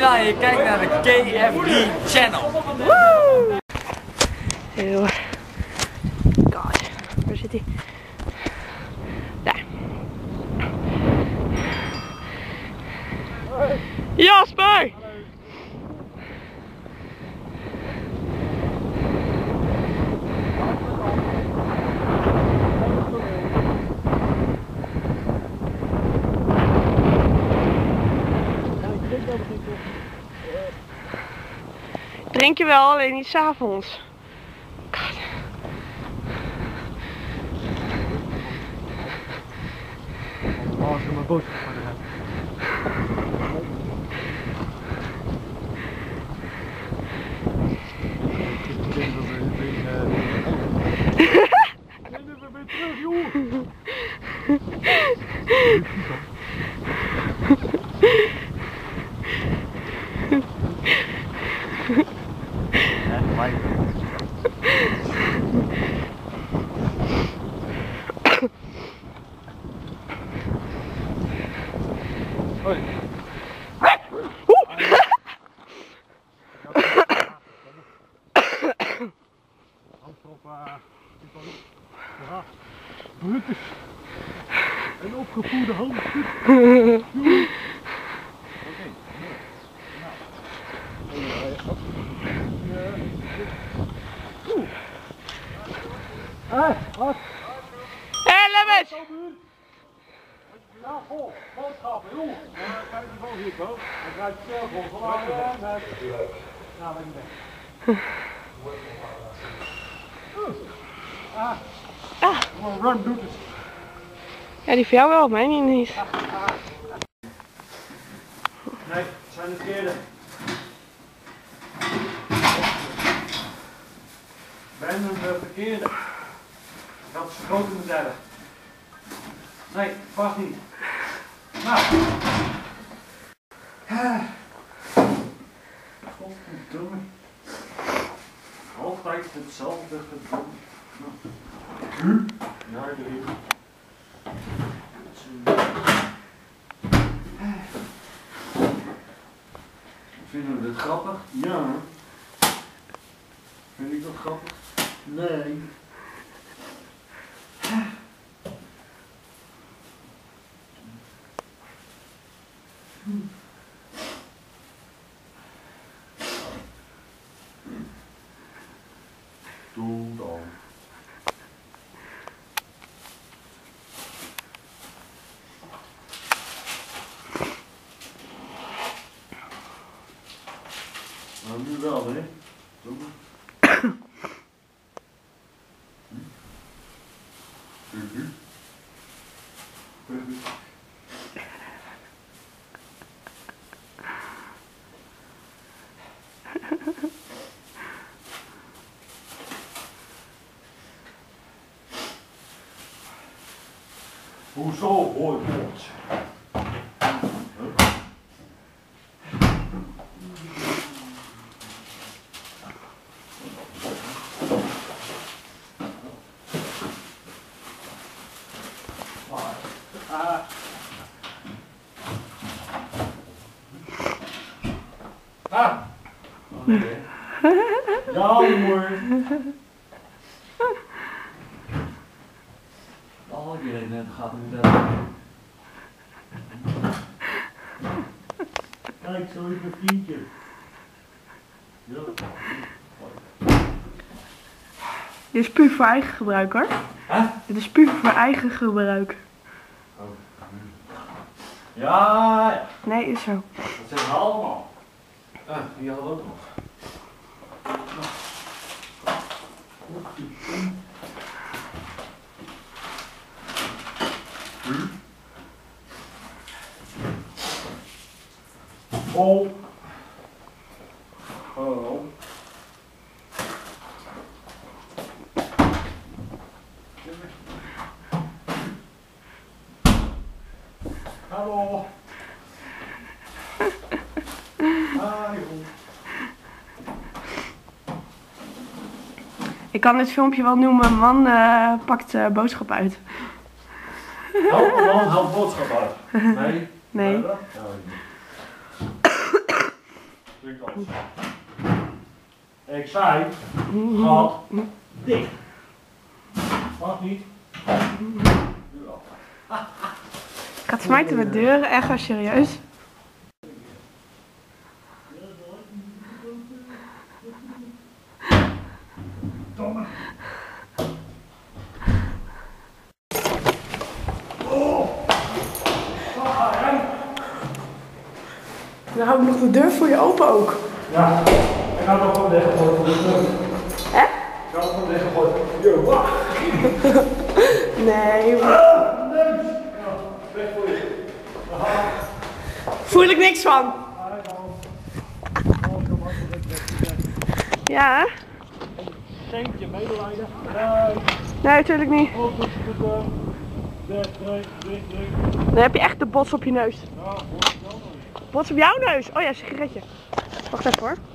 Mira en je kijkt naar de KFD Channel. Woe! Heel. God, waar zit hij? Daar. Jasper! Drink je wel, alleen niet 's avonds. God. Als je mijn boodschap van hebt. Ik ben terug, joh! Hoi. Ja, brutus en opgevoerde hamster. Wat? Hé, Lemmens! Ja, vol, boodschappen, joh. Ja, ik kijk niet van hier, bro. Dan krijg je zelf vol. Ja, ben ik weg. Gewoon run, doet het. Ja, die van jou wel, mij niet. Nee, het zijn de verkeerde. Ben een verkeerde. Dat is groot in de derde. Nee, vast niet. Nou. Godverdomme. Altijd hetzelfde gedaan. Nou. Ja, ik doe het. Vinden we dit grappig? Ja. Vind ik dat grappig? Nee. Doe dan. Nou, nu wel, hè? Doe maar. Hoezo hoor je het? Jammer. Oh, iedereen net gaat nu dat. Kijk, zo is mijn vriendje. Ja. Dit is puur voor eigen gebruik, hoor. Huh? Dit is puur voor eigen gebruik. Oh. Ja, ja. Nee, is zo. Dat zeggen we allemaal. Ah, die hadden we ook nog. Oh. Oh. Hallo. Ik kan dit filmpje wel noemen, man pakt boodschap uit. Oh, man haalt boodschap uit. Nee. Nee. Klinkt anders. Ik zei, gat dicht. Mag niet. Nu al. Gaat smijten met deuren, echt wel serieus. Dan hou ik nog de deur voor je open ook. Ja, ik had nog gewoon weggegooid voor de deur. Hè? Ik had gewoon weggegooid. Yo, wacht. Nee. Nee. Ja, weg voor je. Voel ik niks van. Ja, hè? Steentje medelijden. Nee, natuurlijk niet. Dan heb je echt de bots op je neus. Bots op jouw neus? Oh ja, sigaretje. Wacht even hoor.